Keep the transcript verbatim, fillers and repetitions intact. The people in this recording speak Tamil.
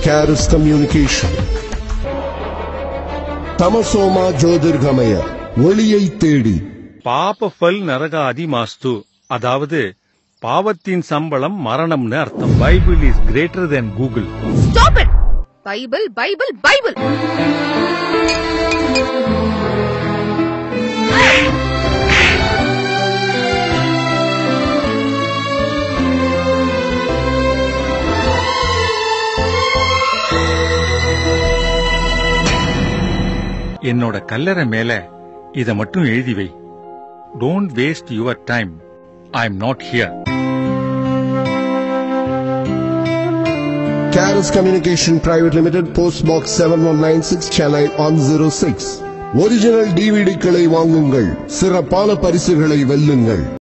Caris Communication. Tamasoma Jyotirgamaya. ஒளியை தேடி. பாப ஃபல் நரகாதி மாஸ்து. அதாவது பாவத்தின் சம்பளம் மரணம்னு அர்த்தம். Bible is greater than Google. Stop it! Bible Bible Bible. என்னோட கல்லறை மேல இத மட்டும் எழுதி வை. Don't waste your time. I'm not here. Caris Communication Private Limited, Post Box seven one nine six, Chennai one zero six. Original டிவிடிக்களை வாங்குங்கள், சிறப்பான பரிசுகளை வெல்லுங்கள்.